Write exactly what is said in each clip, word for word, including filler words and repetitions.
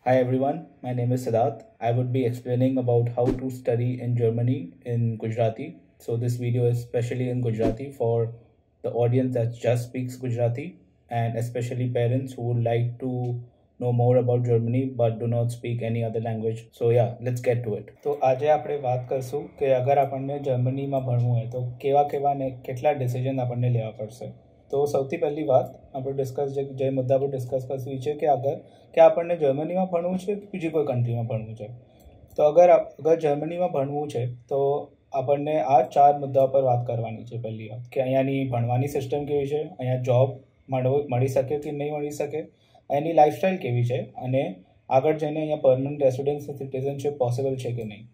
Hi everyone, my name is Siddharth. I would be explaining about how to study in Germany in Gujarati. So this video is especially in Gujarati for the audience that just speaks Gujarati and especially parents who would like to know more about Germany but do not speak any other language. So yeah, let's get to it. તો આજે આપણે વાત કરશું કે અગર આપણને જર્મનીમાં ભણવું હોય તો કેવા કેવા ને કેટલા ડિસિઝન આપણને લેવા પડશે. તો સૌથી પહેલી વાત આપણે ડિસ્કસ જે જે મુદ્દા પર ડિસ્કસ કરવી છે કે અગર કે આપણને જર્મનીમાં ભણવું છે કે બીજી કોઈ કન્ટ્રીમાં ભણવું છે. તો અગર અગર જર્મનીમાં ભણવું છે તો આપણને આ ચાર મુદ્દા પર વાત કરવાની છે. પહેલી વાત કે અહીંયાની ભણવાની સિસ્ટમ કેવી છે, અહીંયા જોબ મળવું મળી શકે કે નહીં મળી શકે, અહીંની લાઈફસ્ટાઈલ કેવી છે અને આગળ જઈને અહીંયા પરમનન્ટ રેસિડન્સ સિટીઝનશીપ પોસિબલ છે કે નહીં.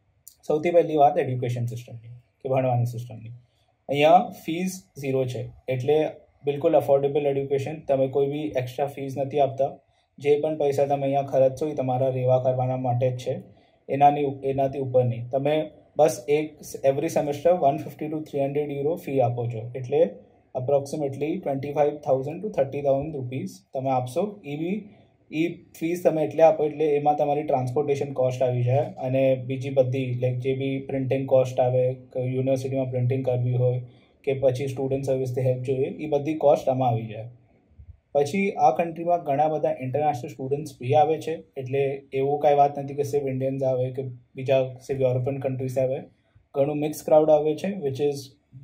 સૌથી પહેલી વાત એડ્યુકેશન સિસ્ટમની કે ભણવાની સિસ્ટમની. અહીંયા ફીસ ઝીરો છે એટલે બિલકુલ અફોર્ડેબલ એડ્યુકેશન. તમે કોઈ બી એક્સ્ટ્રા ફીસ નથી આપતા. જે પણ પૈસા તમે અહીંયા ખર્ચશો એ તમારા રહેવા કરવાના માટે જ છે, એનાની એનાથી ઉપર નહીં. તમે બસ એક every semester one fifty to three hundred euro fee આપો છો એટલે approximately twenty five thousand to thirty thousand rupees તમે આપશો. એ બી એ ફીસ તમે એટલે આપો એટલે એમાં તમારી ટ્રાન્સપોર્ટેશન કોસ્ટ આવી જાય અને બીજી બધી લાઈક જે બી પ્રિન્ટિંગ કોસ્ટ આવે, યુનિવર્સિટીમાં પ્રિન્ટિંગ કરવી હોય કે પછી સ્ટુડન્ટ સર્વિસથી હેલ્પ જોઈએ, એ બધી કોસ્ટ આમાં આવી જાય. પછી આ કન્ટ્રીમાં ઘણા બધા ઇન્ટરનેશનલ સ્ટુડન્ટ્સ બી આવે છે એટલે એવું કાંઈ વાત નથી કે સિર્ફ ઇન્ડિયન્સ આવે કે બીજા સિર્ફ યુરોપિયન કન્ટ્રીઝ આવે. ઘણું મિક્સ ક્રાઉડ આવે છે વિચ ઇઝ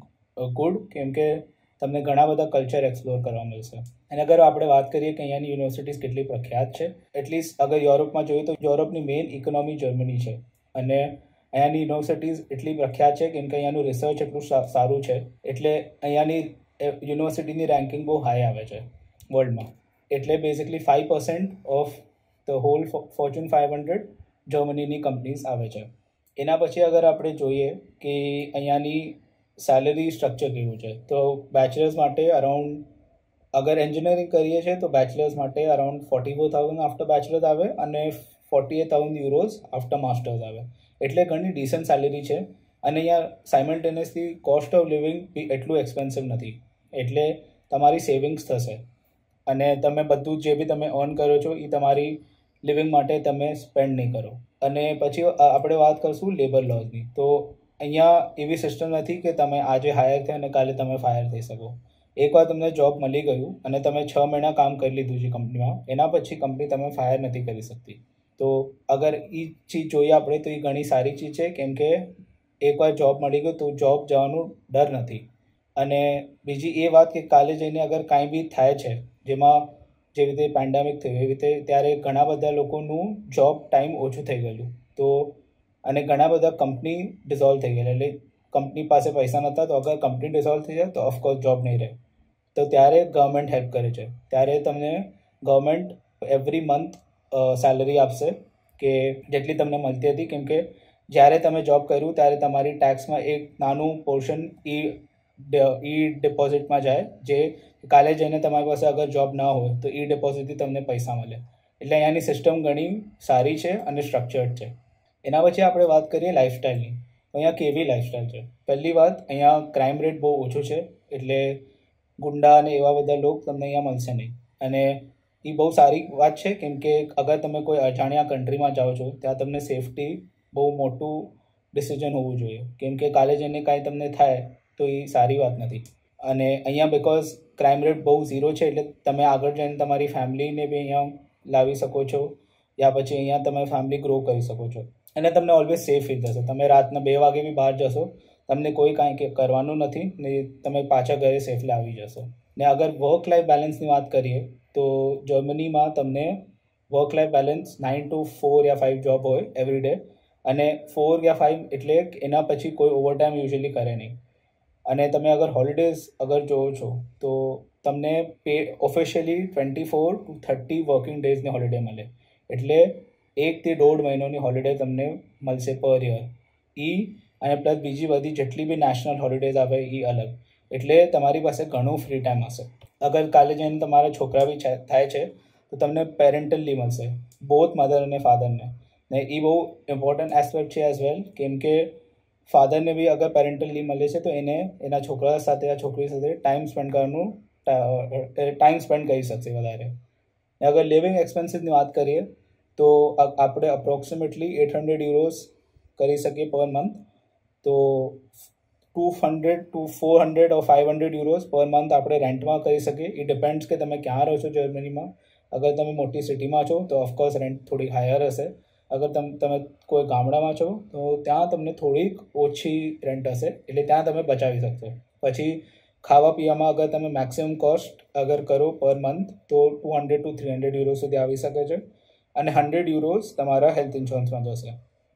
ગુડ કેમ કે તમને ઘણા બધા કલ્ચર એક્સપ્લોર કરવા મળશે. અને અગર આપણે વાત કરીએ કે અહીંયાની યુનિવર્સિટીઝ કેટલી પ્રખ્યાત છે, એટલીસ્ટ અગર યુરોપમાં જોઈએ તો યુરોપની મેઇન ઇકોનોમી જર્મની છે અને અહીંયાની યુનિવર્સિટીઝ એટલી પ્રખ્યાત છે કેમ કે અહીંયાનું રિસર્ચ એટલું સારું છે એટલે અહીંયાની યુનિવર્સિટીની રેન્કિંગ બહુ હાઈ આવે છે વર્લ્ડમાં. એટલે basically five percent of the whole Fortune five hundred જર્મનીની કંપનીઝ આવે છે. એના પછી અગર આપણે જોઈએ કે અહીંયાની સેલરી સ્ટ્રક્ચર કેવું છે તો બેચલર્સ માટે અરાઉન્ડ અગર એન્જિનિયરિંગ કરીએ છીએ તો બેચલર્સ માટે around forty four thousand after bachelors આવે અને forty eight thousand euros after masters આવે એટલે ઘણી ડિસન્ટ સેલરી છે. અને અહીંયા સાયમલ્ટેનિયસલી કોસ્ટ ઓફ લિવિંગ બી એટલું એક્સપેન્સિવ નથી એટલે તમારી સેવિંગ્સ થશે અને તમે બધું જે બી તમે અર્ન કરો છો એ તમારી લિવિંગ માટે તમે સ્પેન્ડ નહીં કરો. અને પછી આપણે વાત કરીશું લેબર લોઝની. તો અહીંયા એવી સિસ્ટમ નથી કે તમે આજે હાયર થઈ અને કાલે તમે ફાયર થઈ શકો. એકવાર તમને જોબ મળી ગયું અને તમે છ મહિના કામ કરી લીધું છે કંપનીમાં, એના પછી કંપની તમે ફાયર નથી કરી શકતી. તો અગર એ ચીજ જોઈએ આપણે તો એ ઘણી સારી ચીજ છે કેમ કે એકવાર જોબ મળી ગયું તો જોબ જવાનું ડર નથી. અને બીજી એ વાત કે કાલે જઈને અગર કાંઈ બી થાય છે જેમાં જેવી રીતે પેન્ડેમિક થયું એવી રીતે ત્યારે ઘણા બધા લોકોનું જોબ ટાઈમ ઓછું થઈ ગયેલું તો અને ઘણા બધા કંપની ડિઝોલ્વ થઈ ગયેલા એટલે કંપની પાસે પૈસા નહોતા તો અગર કંપની ડિઝોલ્વ થઈ જાય તો ઓફકોર્સ જોબ નહીં રહે. તો ત્યારે ગવર્મેન્ટ હેલ્પ કરે છે. ત્યારે તમને ગવર્મેન્ટ એવરી મંથ સેલરી આપશે કે જેટલી તમને મળતી હતી કેમ કે જ્યારે તમે જોબ કર્યું ત્યારે તમારી ટેક્સમાં એક નાનું પોર્શન એ ઈ ડિપોઝિટમાં જાય જે કાલે જઈને તમારી પાસે અગર જોબ ના હોય તો ઈ ડિપોઝિટથી તમને પૈસા મળે. એટલે અહીંયાની સિસ્ટમ ઘણી સારી છે અને સ્ટ્રક્ચર્ડ છે. એના પછી આપણે વાત કરીએ લાઈફસ્ટાઈલની. અહીંયા કેવી લાઈફસ્ટાઈલ છે. પહેલી વાત અહીંયા ક્રાઇમ રેટ બહુ ઓછું છે એટલે ગુંડા અને એવા બધા લોકો તમને અહીંયા મળશે નહીં. અને એ બહુ સારી વાત છે કેમ કે અગર તમે કોઈ અજાણ્યા કન્ટ્રીમાં જાઓ છો ત્યાં તમને સેફટી બહુ મોટું ડિસિઝન હોવું જોઈએ કેમ કે કાલે જઈને કાંઈ તમને થાય તો એ સારી વાત નથી. અને અહીંયા બિકોઝ ક્રાઇમ રેટ બહુ ઝીરો છે એટલે તમે આગળ જઈને તમારી ફેમિલીને બી અહીંયા લાવી શકો છો યા પછી અહીંયા તમે ફેમિલી ગ્રો કરી શકો છો અને તમને ઓલવેઝ સેફ ફીલ થશે. તમે રાતના બે વાગે બી બહાર જશો, તમને કોઈ કાંઈ કરવાનું નથી ને તમે પાછા ઘરે સેફલી આવી જશો. ને અગર વર્ક લાઈફ બેલેન્સની વાત કરીએ તો જર્મનીમાં તમને work life balance nine to four યા ફાઇવ જોબ હોય એવરી ડે અને ફોર યા ફાઇવ એટલે એના પછી કોઈ ઓવરટાઈમ યુઝ્યુઅલી કરે નહીં. અને તમે અગર હોલિડેઝ અગર જોવો છો તો તમને pay officially twenty four to thirty working ડેઝની હોલિડે મળે એટલે એકથી દોઢ મહિનાની હોલિડે તમને મળશે પર યર. એ અને પ્લસ બીજી બધી જેટલી બી નેશનલ હોલિડેઝ આવે એ અલગ એટલે તમારી પાસે ઘણું ફ્રી ટાઈમ હશે. અગર કાલે જઈને તમારા છોકરા બી થાય છે તો તમને પેરેન્ટલ લીવ મળશે બોથ મધર અને ફાધરને. ને એ બહુ ઇમ્પોર્ટન્ટ એસ્પેક્ટ છે એઝ વેલ કેમ કે ફાધરને બી અગર પેરેન્ટલ લીવ મળે છે તો એને એના છોકરા સાથે યા છોકરી સાથે ટાઈમ સ્પેન્ડ કરવાનું ટાઈમ સ્પેન્ડ કરી શકશે વધારે. અગર લિવિંગ એક્સપેન્સીસની વાત કરીએ તો આપણે અપ્રોક્સિમેટલી એટ હંડ્રેડ યુરોઝ કરી શકીએ પર મંથ. તો two hundred to four hundred or five hundred euros per month આપણે રેન્ટમાં કરી શકીએ. ઇટ ડિપેન્ડ્સ કે તમે ક્યાં રહો છો જર્મનીમાં. અગર તમે મોટી સિટીમાં છો તો ઓફકોર્સ રેન્ટ થોડી હાયર હશે. અગર તમે તમે કોઈ ગામડામાં છો તો ત્યાં તમને થોડીક ઓછી રેન્ટ હશે, એટલે ત્યાં તમે બચાવી શકશો. પછી ખાવા પીવામાં અગર તમે મેક્સિમમ કોસ્ટ અગર કરો પર મંથ તો two hundred to three hundred euro સુધી આવી શકે છે, અને હંડ્રેડ યુરોઝ તમારા હેલ્થ ઇન્સ્યોરન્સમાં જશે.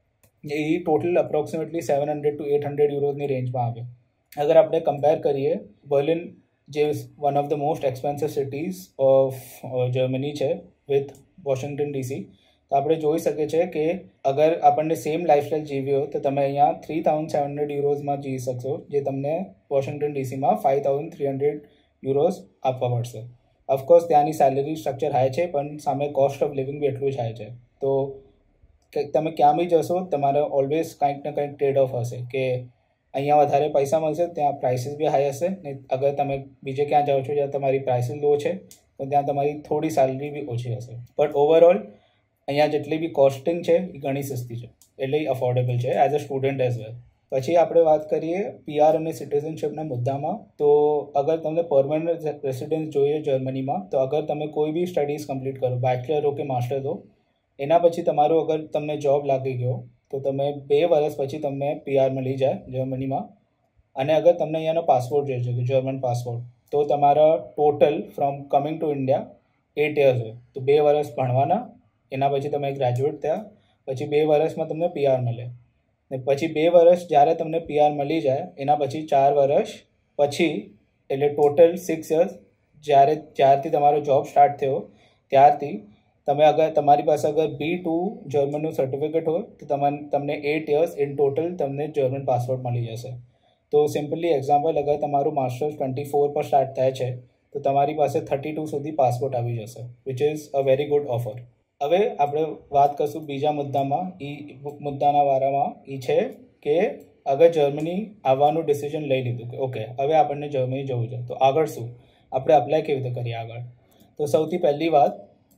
એ total approximately seven hundred to eight hundred યુરોઝની રેન્જમાં આવે. અગર આપણે કમ્પેર કરીએ, બર્લિન જે one of the most expensive cities of Germany છે વિથ વોશિંગ્ટન ડીસી, તો આપણે જોઈ શકીએ છીએ કે અગર આપણને સેમ લાઈફસ્ટાઈલ જીવી હોય તો તમે અહીંયા થ્રી થાઉઝન્ડ સેવન હંડ્રેડ યુરોઝમાં જીવી શકશો, જે તમને વોશિંગ્ટન ડીસીમાં five thousand three hundred euros આપવા પડશે. ઓફકોર્સ ત્યાંની સેલરી સ્ટ્રક્ચર હાઈ છે, પણ સામે કોસ્ટ ઓફ લિવિંગ બી એટલું જ હાઈ છે. તો તમે ક્યાં બી જશો તમારે ઓલવેઝ કંઈક ને કંઈક ટ્રેડ ઓફ હશે, કે અહીંયા વધારે પૈસા મળશે, ત્યાં પ્રાઇસીસ બી હાઈ હશે, ને અગર તમે બીજે ક્યાં જાઓ છો જ્યાં તમારી પ્રાઇસીસ લો છે તો ત્યાં તમારી થોડી સેલરી બી ઓછી હશે. બટ ઓવરઓલ અહીંયા જેટલી બી કોસ્ટિંગ છે એ ઘણી સસ્તી છે, એટલે અફોર્ડેબલ છે as a student as well. પછી આપણે વાત કરીએ પીઆર અને સિટીઝનશીપના મુદ્દામાં. તો અગર તમને પરમનન્ટ રેસિડન્સ જોઈએ જર્મનીમાં, તો અગર તમે કોઈ બી સ્ટડીઝ કમ્પ્લીટ કરો, બેચલર હો કે માસ્ટર હો, એના પછી તમારું અગર તમને જોબ લાગી ગયો તો તમે બે વર્ષ પછી તમને પીઆર મળી જાય જર્મનીમાં. અને અગર તમને અહીંયાનો પાસપોર્ટ જોઈએ છે કે જર્મન પાસપોર્ટ, તો તમારા total from coming to India eight years હોય. તો બે વર્ષ ભણવાના, એના પછી તમે ગ્રેજ્યુએટ થયા, પછી બે વર્ષમાં તમને પીઆર મળે, ને પછી બે વર્ષ જ્યારે તમને પીઆર મળી જાય એના પછી ચાર વર્ષ પછી, એટલે ટોટલ સિક્સ યર્સ, જ્યારે જ્યારથી તમારો જોબ સ્ટાર્ટ થયો ત્યારથી તમે અગર તમારી પાસે અગર બી ટુ જર્મનનું સર્ટિફિકેટ હોય તો તમને તમને એટ યર્સ ઇન ટોટલ તમને જર્મન પાસપોર્ટ મળી જશે. તો સિમ્પલી એક્ઝામ્પલ, અગર તમારું માસ્ટર્સ ટ્વેન્ટી ફોર પર સ્ટાર્ટ થાય છે તો તમારી પાસે થર્ટી ટુ સુધી પાસપોર્ટ આવી જશે, which is a very good offer. હવે આપણે વાત કરશું બીજા મુદ્દામાં. એ મુદ્દાના વારામાં એ છે કે અગર જર્મની આવવાનું ડિસિઝન લઈ લીધું કે ઓકે હવે આપણને જર્મની જવું છે, તો આગળ શું, આપણે અપ્લાય કેવી રીતે કરીએ આગળ? તો સૌથી પહેલી વાત,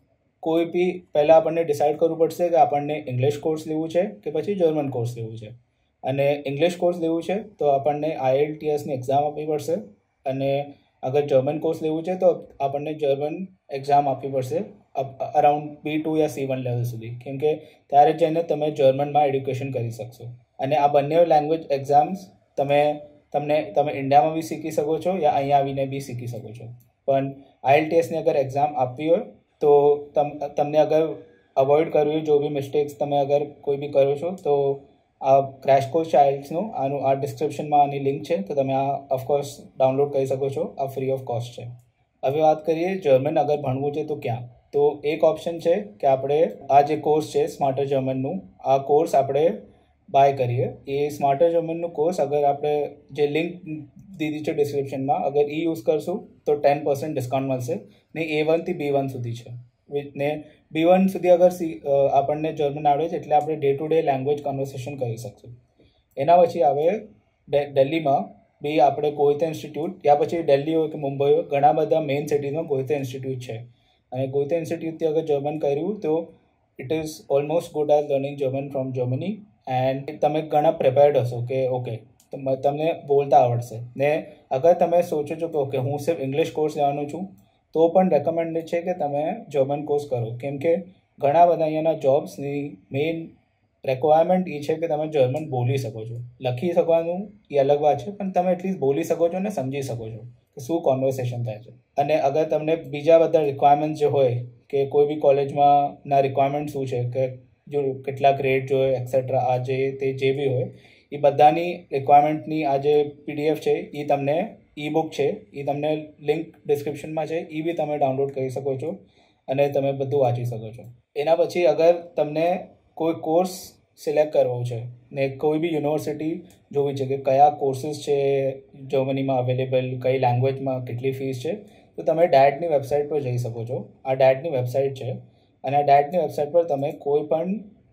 કોઈ બી પહેલાં આપણને ડિસાઇડ કરવું પડશે કે આપણને ઇંગ્લિશ કોર્સ લેવું છે કે પછી જર્મન કોર્સ લેવું છે. અને ઇંગ્લિશ કોર્સ લેવું છે તો આપણને આઈએલટીએસની એક્ઝામ આપવી પડશે, અને અગર જર્મન કોર્સ લેવું છે તો આપણને જર્મન એક્ઝામ આપવી પડશે અરાઉન્ડ બી ટુ યા સી વન લેવલ સુધી, કેમ કે ત્યારે જઈને તમે જર્મનમાં એડ્યુકેશન કરી શકશો. અને આ બંને લેંગ્વેજ એક્ઝામ્સ તમે તમને તમે ઇન્ડિયામાં બી શીખી શકો છો યા અહીંયા આવીને બી શીખી શકો છો. પણ આઈએલટીએસની અગર એક્ઝામ આપવી હોય તો તમ તમને અગર અવોઇડ કરવી હોય જો બી મિસ્ટેક્સ તમે અગર કોઈ બી કરો છો, તો આ ક્રેશ કોર્સ છે આઈએલ્ટ્સનું, આનું આ ડિસ્ક્રિપ્શનમાં આની લિંક છે, તો તમે આ ઓફકોર્સ ડાઉનલોડ કરી શકો છો. આ ફ્રી ઓફ કોસ્ટ છે. હવે વાત કરીએ જર્મન અગર ભણવું છે તો ક્યાં? તો એક ઓપ્શન છે કે આપણે આ જે કોર્સ છે સ્માર્ટર જર્મનનું, આ કોર્સ આપણે બાય કરીએ. એ સ્માર્ટર જર્મનનું કોર્સ અગર આપણે જે લિંક દીધી છે ડિસ્ક્રિપ્શનમાં, અગર એ યુઝ કરશું તો ટેન પર્સન્ટ ડિસ્કાઉન્ટ મળશે, ને એ વનથી બી વન સુધી છે. ને બી વન સુધી અગર સી આપણને જર્મન આવડે છે એટલે આપણે day to day language conversation કરી શકશું. એના પછી આવે દિલ્હીમાં બી આપણે ગોયતે ઇન્સ્ટિટ્યૂટ, યા પછી દિલ્હી હોય કે મુંબઈ હોય, ઘણા બધા મેઇન સિટીઝમાં ગોયતે ઇન્સ્ટિટ્યૂટ છે. અને ગોયતે ઇન્સ્ટિટ્યૂટથી અગર જર્મન કર્યું તો it is almost good as learning German from Germany. And તમે ઘણા પ્રિપેર્ડ હશો કે ઓકે તમને બોલતા આવડશે. ને અગર તમે સોચો છો કે ઓકે હું સિર્ફ ઇંગ્લિશ કોર્સ લેવાનું છું, તો પણ રેકમેન્ડેડ છે કે તમે જર્મન કોર્સ કરો, કેમ કે ઘણા બધા અહીંયાના જોબ્સની મેઇન રિક્વાયરમેન્ટ એ છે કે તમે જર્મન બોલી શકો છો. લખી શકવાનું એ અલગ વાત છે, પણ તમે એટલીસ્ટ બોલી શકો છો ને સમજી શકો છો કે શું કોન્વર્સેશન થાય છે. અને અગર તમને બીજા બધા રિક્વાયરમેન્ટ જે હોય કે કોઈ બી કોલેજમાં ના રિક્વાયરમેન્ટ શું છે કે જો કેટલા ગ્રેડ જોઈએ એક્સેટ્રા, આ જે તે જે બી હોય એ બધાની રિક્વાયરમેન્ટની આ જે પીડીએફ છે એ તમને ઈ બુક છે, એ તમને લિંક ડિસ્ક્રિપ્શનમાં છે, એ બી તમે ડાઉનલોડ કરી શકો છો અને તમે બધું વાંચી શકો છો. એના પછી અગર તમને કોઈ કોર્સ સિલેક્ટ કરવો છે ને કોઈ બી યુનિવર્સિટી જોવી છે કે કયા કોર્સીસ છે જર્મનીમાં અવેલેબલ, કઈ લેંગ્વેજમાં કેટલી ફીસ છે, તો તમે ડાયટની વેબસાઇટ પર જઈ શકો છો. આ ડાયટની વેબસાઇટ છે, અને આ ડાયટની વેબસાઇટ પર તમે કોઈ પણ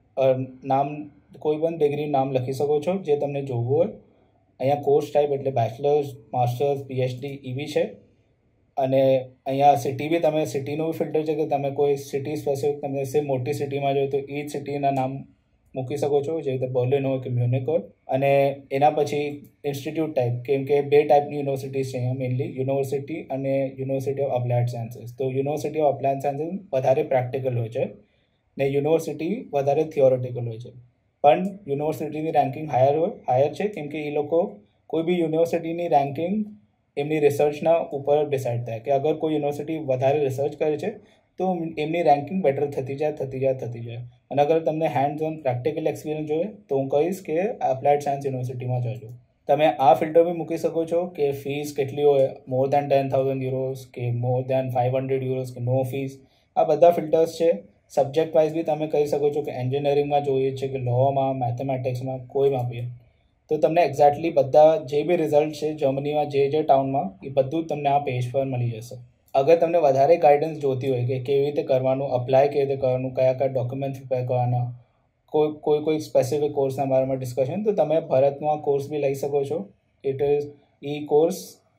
નામ કોઈ પણ ડિગ્રીનું નામ લખી શકો છો જે તમને જોવું હોય. અહીંયા કોર્સ ટાઈપ એટલે બેચલર્સ, માસ્ટર્સ, પીએચડી એવી છે. અને અહીંયા સિટી બી તમે સિટીનું બી ફિલ્ટર છે કે તમે કોઈ સિટી સ્પેસિફિક તમે સે મોટી સિટીમાં જો તો એ જ સિટીના નામ મૂકી શકો છો, જેવી રીતે બર્લિન હોય કે મ્યુનિક હોય. અને એના પછી ઇન્સ્ટિટ્યૂટ ટાઈપ, કેમ કે બે ટાઈપની યુનિવર્સિટીઝ છે અહીંયા મેઇનલી, યુનિવર્સિટી અને યુનિવર્સિટી ઓફ અપ્લાયડ સાયન્સીસ. તો યુનિવર્સિટી ઓફ અપ્લાયડ સાયન્સીસ વધારે પ્રેક્ટિકલ હોય છે ને યુનિવર્સિટી વધારે થિયોરેટિકલ હોય છે. પણ યુનિવર્સિટીની રેન્કિંગ હાયર હોય હાયર છે કેમ કે એ લોકો કોઈ બી યુનિવર્સિટીની રેન્કિંગ એમની રિસર્ચના ઉપર ડિસાઇડ થાય કે અગર કોઈ યુનિવર્સિટી વધારે રિસર્ચ કરે છે તો એમની રેન્કિંગ બેટર થતી જાય થતી જાય થતી જાય. અને અગર તમને હેન્ડ્સ ઓન પ્રેક્ટિકલ એક્સપિરિયન્સ જોઈએ તો હું કહીશ કે એપ્લાયડ સાયન્સ યુનિવર્સિટીમાં જજો. તમે આ ફિલ્ટર બી મૂકી શકો છો કે ફીસ કેટલી હોય, મોર દેન ટેન થાઉઝન્ડ યુરોઝ કે મોર દેન ફાઇવ હંડ્રેડ યુરોઝ કે નો ફીસ. આ બધા ફિલ્ટર્સ છે. સબ્જેક્ટ વાઇઝ બી તમે કહી શકો છો કે એન્જિનિયરિંગમાં જોઈએ છે કે લોમાં, મેથેમેટિક્સમાં, કોઈમાં બી. તો તમને એક્ઝેક્ટલી બધા જે બી રિઝલ્ટ છે જર્મનીમાં જે જે ટાઉનમાં એ બધું તમને આ પેજ પર મળી જશે. અગર તમને વધારે ગાઈડન્સ જોતી હોય કે કેવી રીતે કરવાનું, અપ્લાય કેવી રીતે કરવાનું, કયા કયા ડોક્યુમેન્ટ્સ પ્રિપેર કરવાના, કોઈ કોઈ કોઈ સ્પેસિફિક કોર્સના બારામાં ડિસ્કશન, તો તમે ભરતનો આ કોર્સ બી લઈ શકો છો. ઇટ ઇઝ ઈ કોર્સ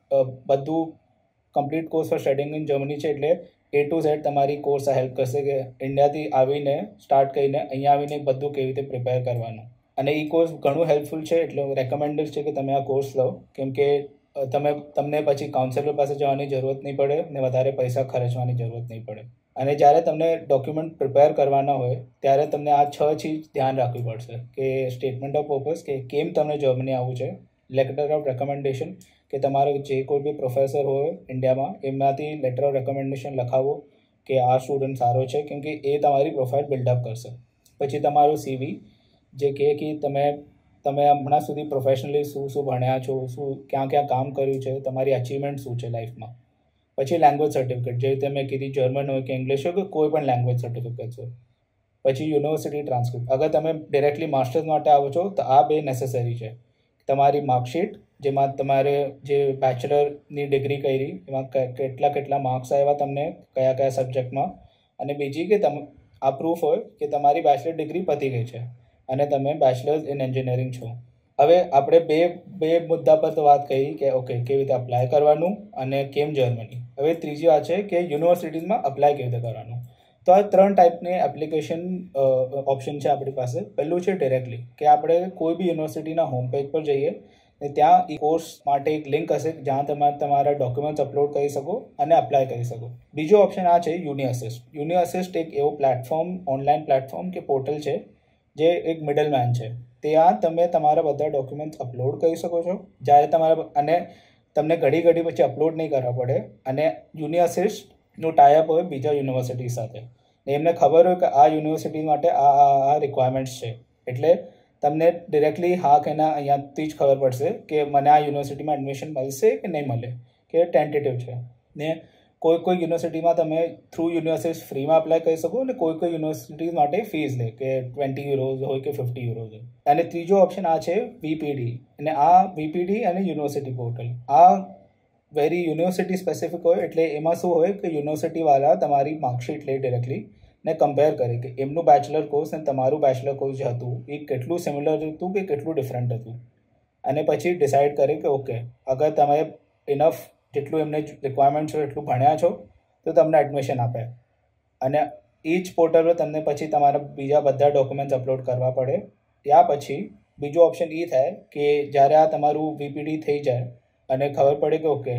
બધું complete course for studying in Germany છે. એટલે એ ટુ ઝેડ તમારી કોર્સ આ હેલ્પ કરશે કે ઇન્ડિયાથી આવીને સ્ટાર્ટ કરીને અહીંયા આવીને બધું કેવી રીતે પ્રિપેર કરવાનું. અને એ કોર્સ ઘણું હેલ્પફુલ છે, એટલે રેકમેન્ડેડ છે કે તમે આ કોર્સ લો, કેમ કે તમે તમને પછી કાઉન્સેલર પાસે જવાની જરૂરત નહીં પડે ને વધારે પૈસા ખર્ચવાની જરૂરત નહીં પડે. અને જ્યારે તમને ડોક્યુમેન્ટ પ્રિપેર કરવાના હોય ત્યારે તમને આ છ ચીજ ધ્યાન રાખવી પડશે કે સ્ટેટમેન્ટ ઓફ પર્પઝ કે કેમ તમને જર્મની આવવું છે, લેટર ઓફ રેકમેન્ડેશન કે તમારો જે કોઈ બી પ્રોફેસર હોય ઇન્ડિયામાં એમનાથી લેટર ઓફ રેકમેન્ડેશન લખાવો કે આ સ્ટુડન્ટ સારો છે, કેમ કે એ તમારી પ્રોફાઇલ બિલ્ડઅપ કરશે. પછી તમારું સીવી જે કહે કે તમે તમે હમણાં સુધી પ્રોફેશનલી શું શું ભણ્યા છો, શું ક્યાં ક્યાં કામ કર્યું છે, તમારી અચીવમેન્ટ શું છે લાઈફમાં. પછી લેંગ્વેજ સર્ટિફિકેટ, જે રીતે મેં કીધી જર્મન હોય કે ઇંગ્લિશ હોય કે કોઈ પણ લેંગ્વેજ સર્ટિફિકેટ હોય. પછી યુનિવર્સિટી ટ્રાન્સક્રિપ્ટ, અગર તમે ડિરેક્ટલી માસ્ટર્સ માટે આવો છો તો આ બે નેસેસરી છે. તમારી માર્કશીટ જેમાં તમારે જે બેચલરની ડિગ્રી કરી એમાં કેટલા કેટલા માર્ક્સ આવ્યા તમને કયા કયા સબ્જેક્ટમાં, અને બીજી કે તમે આ પ્રૂફ હોય કે તમારી બેચલર ડિગ્રી પતી ગઈ છે અને તમે બેચલર્સ ઇન એન્જિનિયરિંગ છો. હવે આપણે બે બે મુદ્દા પર તો વાત કરી કે ઓકે કેવી રીતે અપ્લાય કરવાનું અને કેમ જર્મની. હવે ત્રીજી વાત છે કે યુનિવર્સિટીઝમાં અપ્લાય કેવી રીતે કરવાનું. તો આ ત્રણ ટાઈપની એપ્લિકેશન ઓપ્શન છે આપણી પાસે. પહેલું છે ડિરેક્ટલી, કે આપણે કોઈ બી યુનિવર્સિટીના હોમ પેજ પર જઈએ ને ત્યાં એ કોર્સ માટે એક લિંક હશે જ્યાં તમે તમારા ડોક્યુમેન્ટ્સ અપલોડ કરી શકો અને અપ્લાય કરી શકો. બીજો ઓપ્શન આ છે યુનિ અસિસ્ટ. યુનિ અસિસ્ટ એક એવો પ્લેટફોર્મ, ઓનલાઈન પ્લેટફોર્મ કે પોર્ટલ છે જે એક મિડલમેન છે. ત્યાં તમે તમારા બધા ડોક્યુમેન્ટ્સ અપલોડ કરી શકો છો જ્યારે તમારા, અને તમને ઘડી ઘડી પછી અપલોડ નહીં કરવા પડે. અને યુનિ અસિસ્ટનું ટાઈઅપ હોય બીજા યુનિવર્સિટી સાથે, ને એમને ખબર હોય કે આ યુનિવર્સિટી માટે આ આ રિક્વાયરમેન્ટ્સ છે, એટલે તમને ડિરેક્ટલી હા કે ના અહીંયાથી જ ખબર પડશે કે મને આ યુનિવર્સિટીમાં એડમિશન મળશે કે નહીં મળે, કે ટેન્ટેટિવ છે. ને કોઈ કોઈ યુનિવર્સિટીમાં તમે થ્રુ યુનિવર્સિટી ફ્રીમાં અપ્લાય કરી શકો અને કોઈ કોઈ યુનિવર્સિટી માટે ફીસ લે કે ટ્વેન્ટી યુરોઝ હોય કે ફિફ્ટી યુરોઝ હોય. અને ત્રીજો ઓપ્શન આ છે વીપીડી. અને આ વીપીડી અને યુનિવર્સિટી પોર્ટલ આ વેરી યુનિવર્સિટી સ્પેસિફિક હોય, એટલે એમાં શું હોય કે યુનિવર્સિટીવાળા તમારી માર્કશીટ લે ડિરેક્ટલી ને કમ્પેર કરે કે એમનું બેચલર કોર્સ અને તમારું બેચલર કોર્સ જે હતું એ કેટલું સિમિલર હતું કે કેટલું ડિફરન્ટ હતું. અને પછી ડિસાઇડ કરે કે ઓકે અગર તમે ઇનફ જેટલું એમને રિક્વાયરમેન્ટ છે એટલું ભણ્યા છો તો તમને એડમિશન આપે. અને એ જ પોર્ટલ પર તમને પછી તમારા બીજા બધા ડોક્યુમેન્ટ્સ અપલોડ કરવા પડે. ત્યાર પછી બીજો ઓપ્શન એ થાય કે જ્યારે આ તમારું વીપીડી થઈ જાય અને ખબર પડે કે ઓકે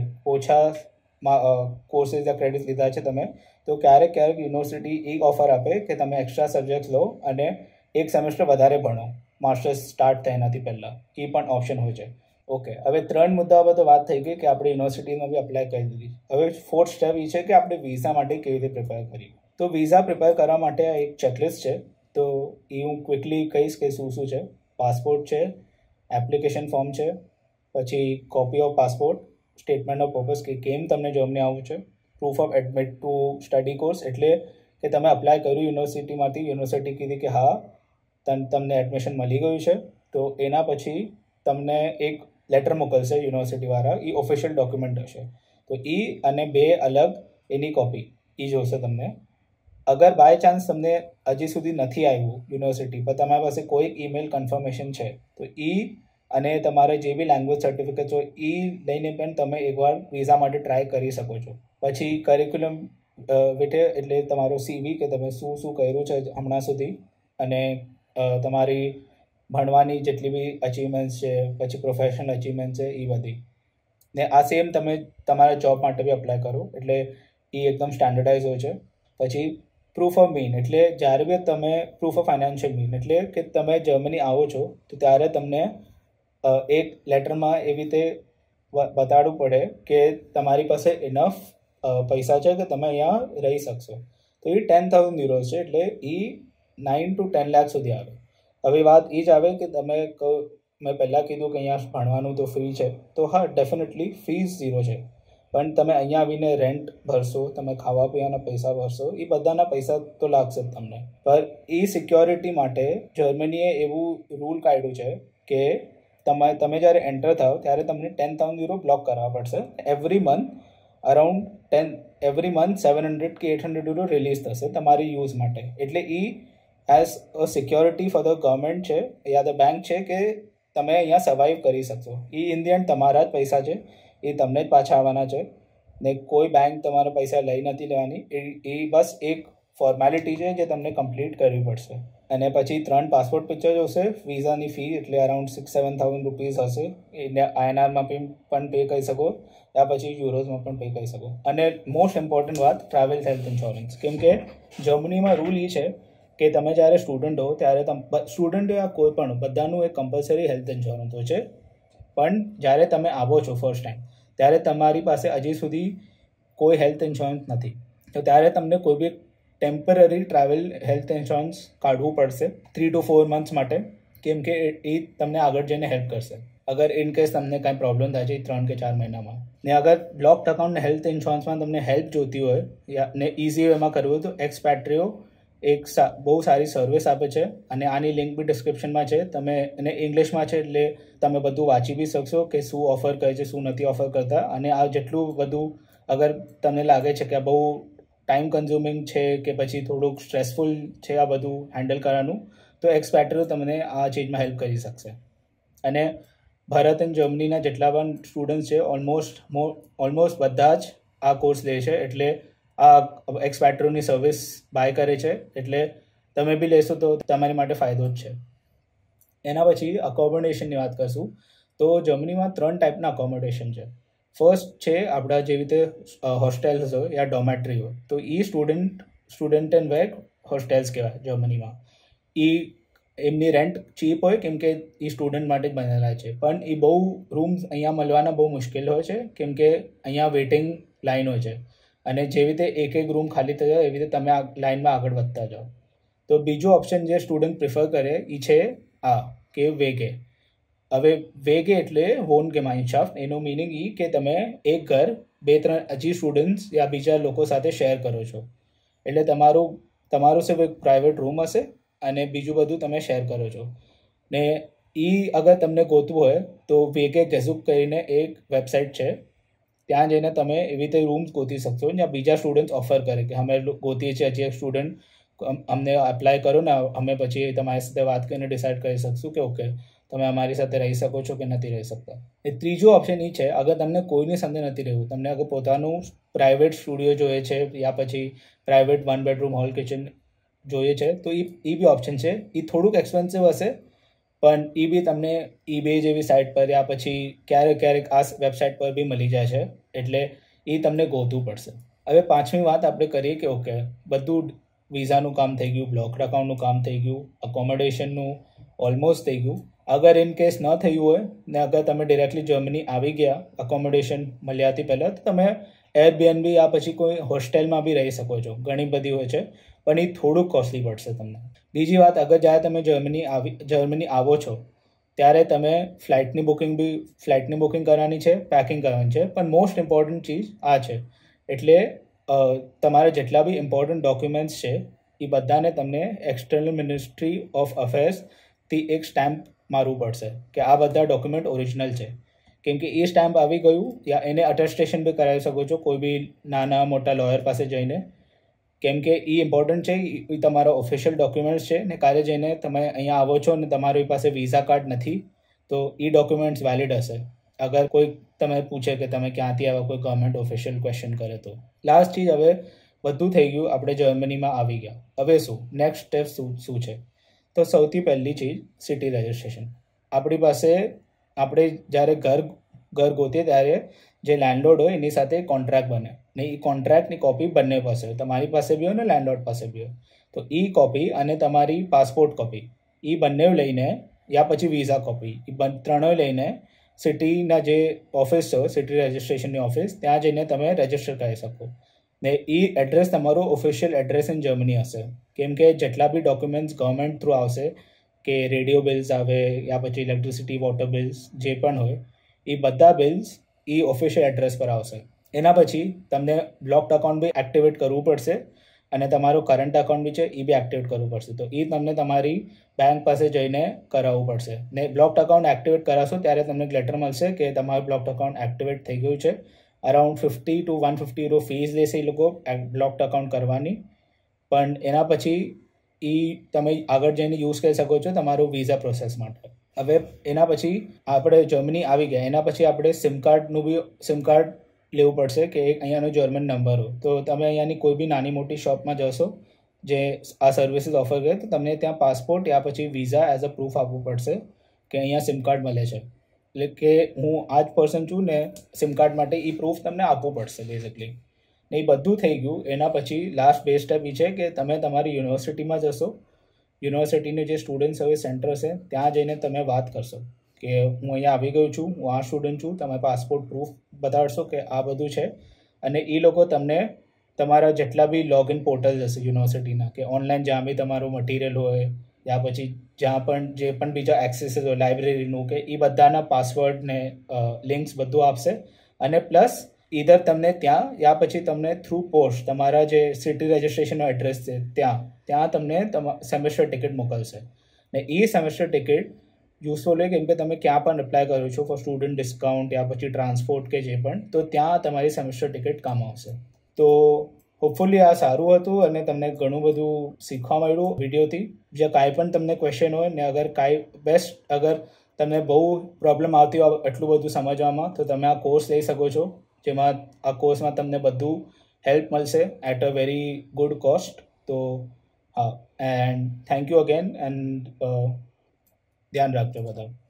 ઓછા કોર્सेस या ક્રેડિટ લીધા છે તમે, તો ક્યારેક ક્યારેક યુનિવર્સિટી એક ઓફર આપે કે તમે એક્સ્ટ્રા સબ્જેક્ટ્સ લો અને એક સેમેસ્ટર વધારે ભણો માસ્ટર્સ સ્ટાર્ટ થાય એનાથી પહેલાં. એ પણ ઓપ્શન હોય છે. ઓકે, હવે ત્રણ મુદ્દાઓ પર તો વાત થઈ ગઈ કે આપણે યુનિવર્સિટીમાં બી અપ્લાય કરી દીધી. હવે ફોર્થ સ્ટેપ એ છે કે આપણે વિઝા માટે કેવી રીતે પ્રિપેર કરીએ. તો વિઝા પ્રિપેર કરવા માટે એક ચેકલિસ્ટ છે, તો એ હું ક્વિકલી કહીશ કે શું શું છે. પાસપોર્ટ છે, એપ્લિકેશન ફોર્મ છે, પછી copy of passport, statement of purpose કે કેમ તમને જર્મની આવવું છે, proof of admit to study course એટલે કે તમે અપ્લાય કર્યું યુનિવર્સિટીમાંથી, યુનિવર્સિટી કીધી કે હા તમને એડમિશન મળી ગયું છે, તો એના પછી તમને એક લેટર મોકલશે યુનિવર્સિટીવાળા, એ ઓફિશિયલ ડોક્યુમેન્ટ હશે. તો એ અને બે અલગ એની કોપી એ જોશે તમને. અગર બાય ચાન્સ તમને હજી સુધી નથી આવ્યું યુનિવર્સિટી પર, તમારી પાસે કોઈ ઈમેલ કન્ફર્મેશન છે, તો એ અને તમારે જે બી લેંગ્વેજ સર્ટિફિકેટ હોય એ લઈને પણ તમે એકવાર વિઝા માટે ટ્રાય કરી શકો છો. પછી કરિક્યુલમ વિટે એટલે તમારો સીવી કે તમે શું શું કર્યું છે હમણાં સુધી, અને તમારી ભણવાની જેટલી બી અચીવમેન્ટ્સ છે, પછી પ્રોફેશનલ અચીવમેન્ટ છે એ બધી. ને આ સેમ તમે તમારા જોબ માટે બી અપ્લાય કરો, એટલે એ એકદમ સ્ટાન્ડર્ડાઇઝ હોય છે. પછી પ્રૂફ ઓફ મીન, એટલે જ્યારે બી તમે પ્રૂફ ઓફ ફાઇનાન્શિયલ મીન, એટલે કે તમે જર્મની આવો છો તો ત્યારે તમને એક લેટરમાં એવી રીતે બતાડવું પડે કે તમારી પાસે ઇનફ પૈસા છે કે તમે અહીંયા રહી શકશો. તો એ ટેન થાઉઝન્ડ યુરોઝ છે, એટલે એ નાઇન ટુ ટેન લાખ સુધી આવે. હવે વાત એ જ આવે કે તમે મેં પહેલાં કીધું કે અહીંયા ભણવાનું તો ફ્રી છે, તો હા ડેફિનેટલી ફીસ ઝીરો છે, પણ તમે અહીંયા આવીને રેન્ટ ભરશો, તમે ખાવા પીવાના પૈસા ભરશો, એ બધાના પૈસા તો લાગશે જ તમને. પણ એ સિક્યોરિટી માટે જર્મનીએ એવું રૂલ કાઢ્યું છે કે તમે તમે જ્યારે એન્ટર થાવ ત્યારે તમને ટેન થાઉઝન્ડ યુરો બ્લોક કરાવવા પડશે. Every month around ten every month seven hundred કે એટ હંડ્રેડ યુરો રિલીઝ થશે તમારી યુઝ માટે. એટલે એ as a security for the government છે યા ધ બેંક છે કે તમે અહીંયા સર્વાઈવ કરી શકશો. એ ઇન ધી એન્ડ તમારા જ પૈસા છે, એ તમને જ પાછા આવવાના છે, ને કોઈ બેંક તમારા પૈસા લઈ નથી લેવાની. એ બસ એક ફોર્મેલિટી છે જે તમને કમ્પ્લીટ કરવી પડશે. અને પછી ત્રણ પાસપોર્ટ પિક્ચર જોશે, વિઝાની ફી એટલે around six seven thousand rupees હશે, એટલે આઈએનઆરમાં પણ પે કરી શકો, યા પછી યુરોઝમાં પણ પે કરી શકો. અને મોસ્ટ ઇમ્પોર્ટન્ટ વાત, ટ્રાવેલ હેલ્થ ઇન્સ્યોરન્સ. કેમ કે જર્મનીમાં રૂલ એ છે કે તમે જ્યારે સ્ટુડન્ટ હો ત્યારે તમે સ્ટુડન્ટ યા કોઈ પણ બધાનું એક કમ્પલસરી હેલ્થ ઇન્સ્યોરન્સ હોય છે. પણ જ્યારે તમે આવો છો ફર્સ્ટ ટાઈમ ત્યારે તમારી પાસે હજી સુધી કોઈ હેલ્થ ઇન્સ્યોરન્સ નથી, તો ત્યારે તમને કોઈ બી ટેમ્પરરી ટ્રાવેલ હેલ્થ ઇન્સ્યોરન્સ કાઢવું પડશે થ્રી ટુ ફોર મંથ્સ માટે, કેમ કે એ તમને આગળ જઈને હેલ્પ કરશે અગર ઇન કેસ તમને કાંઈ પ્રોબ્લેમ થાય છે ત્રણ કે ચાર મહિનામાં. ને અગર બ્લોક્ડ અકાઉન્ટ હેલ્થ ઇન્સ્યોરન્સમાં તમને હેલ્પ જોતી હોય યા ને ઇઝી વેમાં કરવું હોય તો એક્સપેટ્રિયો એક બહુ સારી સર્વિસ આપે છે, અને આની લિંક બી ડિસ્ક્રિપ્શનમાં છે. તમે એને ઇંગ્લિશમાં છે એટલે તમે બધું વાંચી બી શકશો કે શું ઓફર કરે છે, શું નથી ઓફર કરતા. અને આ જેટલું બધું અગર તમને લાગે છે કે આ બહુ ટાઈમ કન્ઝ્યુમિંગ છે કે પછી થોડુંક સ્ટ્રેસફુલ છે આ બધું હેન્ડલ કરવાનું, તો એક્સપેટ્રિયો તમને આ ચીજમાં હેલ્પ કરી શકશે. અને ભારત અને જર્મનીના જેટલા પણ સ્ટુડન્ટ્સ છે ઓલમોસ્ટ ઓલમોસ્ટ બધા જ આ કોર્સ લે છે, એટલે આ એક્સપેટ્રિયોની સર્વિસ બાય કરે છે, એટલે તમે બી લેશો તો તમારી માટે ફાયદો જ છે. એના પછી અકોમોડેશનની વાત કરશું તો જર્મનીમાં ત્રણ ટાઈપના અકોમોડેશન છે. ફર્સ્ટ છે આપણા જેવી રીતે હોસ્ટેલ્સ હોય યા ડોમેટ્રી હોય, તો એ student Studentenwerk hostels કહેવાય જર્મનીમાં. એ એમની રેન્ટ ચીપ હોય કેમ કે એ સ્ટુડન્ટ માટે જ બનેલા છે, પણ એ બહુ રૂમ્સ અહીંયા મળવાના બહુ મુશ્કેલ હોય છે કેમ કે અહીંયા વેઇટિંગ લાઈન હોય છે, અને જેવી રીતે એક એક રૂમ ખાલી થઈ જાય એવી રીતે તમે આ લાઈનમાં આગળ વધતા જાઓ. તો બીજો ઓપ્શન જે સ્ટુડન્ટ પ્રિફર કરે એ છે આ કે વેગે. હવે વેગે એટલે વોન ગેમાઇનશાફ્ટ. એનું મિનિંગ એ કે તમે એક ઘર બે ત્રણ હજી સ્ટુડન્ટ્સ યા બીજા લોકો સાથે શેર કરો છો, એટલે તમારું તમારું સિર્ફ એક પ્રાઇવેટ રૂમ હશે અને બીજું બધું તમે શેર કરો છો. ને એ અગર તમને ગોતવું હોય તો વેગે ગેઝુક કરીને એક વેબસાઇટ છે, ત્યાં જઈને તમે એવી રીતે રૂમ્સ ગોતી શકશો, જ્યાં બીજા સ્ટુડન્ટ્સ ઓફર કરે કે અમે ગોતીએ છીએ હજી એક સ્ટુડન્ટ, અમને અપ્લાય કરો ને અમે પછી તમારી સાથે વાત કરીને ડિસાઇડ કરી શકશું કે ઓકે તમે અમારી સાથે રહી શકો છો કે નથી રહી શકતા. એ ત્રીજો ઓપ્શન એ છે અગર તમને કોઈની સાથે નથી રહેવું, તમને અગર પોતાનું પ્રાઇવેટ સ્ટુડિયો જોઈએ છે યા પછી private one bedroom hall kitchen જોઈએ છે, તો એ એ બી ઓપ્શન છે. એ થોડુંક એક્સપેન્સિવ હશે, પણ એ બી તમને ઈબે જેવી સાઇટ પર યા પછી ક્યારેક ક્યારેક આ વેબસાઇટ પર બી મળી જાય છે, એટલે એ તમને ગોતવું પડશે. હવે પાંચમી વાત આપણે કરીએ કે ઓકે બધું વિઝાનું કામ થઈ ગયું, બ્લોકડ અકાઉન્ટનું કામ થઈ ગયું, અકોમોડેશનનું ઓલમોસ્ટ થઈ ગયું. અગર ઇન કેસ ન થયું હોય ને અગર તમે ડિરેક્ટલી જર્મની આવી ગયા અકોમોડેશન મળ્યાથી પહેલાં, તો તમે એરબીએનબી યા પછી કોઈ હોસ્ટેલમાં બી રહી શકો છો. ઘણી બધી હોય છે, પણ એ થોડુંક કોસ્ટલી પડશે તમને. બીજી વાત, અગર જ્યારે તમે જર્મની આવી જર્મની આવો છો ત્યારે તમે ફ્લાઇટની બુકિંગ બી ફ્લાઇટની બુકિંગ કરવાની છે, પેકિંગ કરવાની છે, પણ મોસ્ટ ઇમ્પોર્ટન્ટ ચીજ આ છે. એટલે તમારે જેટલા બી ઇમ્પોર્ટન્ટ ડોક્યુમેન્ટ્સ છે એ બધાને તમને એક્સટર્નલ મિનિસ્ટ્રી ઓફ અફેર્સથી એક સ્ટેમ્પ મારવું પડશે કે આ બધા ડોક્યુમેન્ટ ઓરિજિનલ છે. કેમ કે એ સ્ટેમ્પ આવી ગયું યા એને અટેસ્ટેશન બી કરાવી શકો છો કોઈ બી નાના મોટા લોયર પાસે જઈને, કેમ કે એ ઇમ્પોર્ટન્ટ છે, એ તમારો ઓફિશિયલ ડોક્યુમેન્ટ્સ છે. ને કાલે જઈને તમે અહીંયા આવો છો અને તમારી પાસે વિઝા કાર્ડ નથી તો એ ડોક્યુમેન્ટ્સ વેલિડ હશે અગર કોઈ તમે પૂછે કે તમે ક્યાંથી આવ્યા, કોઈ ગવર્મેન્ટ ઓફિશિયલ ક્વેશ્ચન કરે તો. લાસ્ટ ચીજ, હવે બધું થઈ ગયું, આપણે જર્મનીમાં આવી ગયા. હવે શું નેક્સ્ટ સ્ટેપ શું શું છે? તો સૌથી પહેલી ચીજ સિટી રજિસ્ટ્રેશન. આપણી પાસે આપણે જ્યારે ઘર ઘર ગોતીએ ત્યારે જે લેન્ડલોર્ડ હોય એની સાથે કોન્ટ્રાક્ટ બને ને એ કોન્ટ્રાક્ટની કોપી બંને પાસે હોય, તમારી પાસે બી હોય ને લેન્ડલોર્ડ પાસે બી હોય. તો એ કોપી અને તમારી પાસપોર્ટ કોપી એ બંને લઈને, યા પછી વિઝા કોપી, એ ત્રણેય લઈને સિટીના જે ઓફિસ છે સિટી રજિસ્ટ્રેશનની ઓફિસ, ત્યાં જઈને તમે રજિસ્ટર કરી શકો. ને એ એડ્રેસ તમારો ઓફિશિયલ એડ્રેસ ઇન જર્મની હશે, કેમ કે જેટલા બી ડોક્યુમેન્ટ્સ ગવર્મેન્ટ થ્રુ આવશે, કે રેડિયો બિલ્સ આવે યા પછી ઇલેક્ટ્રિસિટી વોટર બિલ્સ જે પણ હોય, એ બધા બિલ્સ એ ઓફિશિયલ એડ્રેસ પર આવશે. એના પછી તમને બ્લોક્ડ અકાઉન્ટ બી એક્ટિવેટ કરવું પડશે અને તમારું કરંટ અકાઉન્ટ બી છે એ બી એક્ટિવેટ કરવું પડશે. તો એ તમને તમારી બેંક પાસે જઈને કરાવવું પડશે. ને બ્લોક્ડ અકાઉન્ટ એક્ટિવેટ કરાવશો ત્યારે તમને લેટર મળશે કે તમારું બ્લોક્ડ અકાઉન્ટ એક્ટિવેટ થઈ ગયું છે. Around fifty to one fifty euro fees લેશે એ લોકો બ્લોક્ડ અકાઉન્ટ કરવાની. પણ એના પછી એ તમે આગળ જઈને યુઝ કરી શકો છો તમારું વિઝા પ્રોસેસ માટે. હવે એના પછી આપણે જર્મની આવી ગયા, એના પછી આપણે સિમ કાર્ડનું બી સિમ કાર્ડ લેવું પડશે કે એક અહીંયાનો જર્મન નંબર હોય. તો તમે અહીંયાની કોઈ બી નાની મોટી શોપમાં જશો જે આ સર્વિસીસ ઓફર કરે, તો તમને ત્યાં પાસપોર્ટ યા પછી વિઝા એઝ અ પ્રૂફ આપવું પડશે કે અહીંયા સિમ કાર્ડ મળે છે, એટલે કે હું આ જ પર્સન છું ને સિમ કાર્ડ માટે એ પ્રૂફ તમને આપવું પડશે બેઝિકલી. ને એ બધું થઈ ગયું. એના પછી લાસ્ટ બે સ્ટેપ એ છે કે તમે તમારી યુનિવર્સિટીમાં જશો, યુનિવર્સિટીનું જે સ્ટુડન્ટ સર્વિસ સેન્ટર છે ત્યાં જઈને તમે વાત કરશો કે હું અહીંયા આવી ગયો છું, હું આ સ્ટુડન્ટ છું, તમે પાસપોર્ટ પ્રૂફ બતાડશો કે આ બધું છે. અને એ લોકો તમને તમારા જેટલા બી લોગિન પોર્ટલ્સ હશે યુનિવર્સિટીના, કે ઓનલાઈન જ્યાં બી તમારું મટીરિયલ હોય યા પછી જ્યાં પણ જે પણ બીજા એક્સેસ હોય લાઇબ્રેરીનું, કે એ બધાના પાસવર્ડ ને લિંક્સ બધું આપશે. અને પ્લસ ઈધર તમને ત્યાં યા પછી તમને થ્રુ પોસ્ટ તમારા જે સિટી રજિસ્ટ્રેશનનો એડ્રેસ છે ત્યાં ત્યાં તમને સેમેસ્ટર ટિકિટ મોકલશે. ને એ સેમેસ્ટર ટિકિટ યુઝફુલ હોય કેમ કે તમે ક્યાં પણ એપ્લાય કરો છો ફોર સ્ટુડન્ટ ડિસ્કાઉન્ટ યા પછી ટ્રાન્સપોર્ટ કે જે પણ, તો ત્યાં તમારી સેમેસ્ટર ટિકિટ કામ આવશે. તો હોપફુલી આ સારું હતું અને તમને ઘણું બધું શીખવા મળ્યું વિડીયોથી. જે કાંઈ પણ તમને ક્વેશ્ચન હોય ને અગર કાંઈ બેસ્ટ અગર તમને બહુ પ્રોબ્લેમ આવતી હોય એટલું બધું સમજવામાં, તો તમે આ કોર્સ લઈ શકો છો, જેમાં આ કોર્સમાં તમને બધું હેલ્પ મળશે at a very good cost. તો હા, and thank you again and ધ્યાન રાખજો બધા.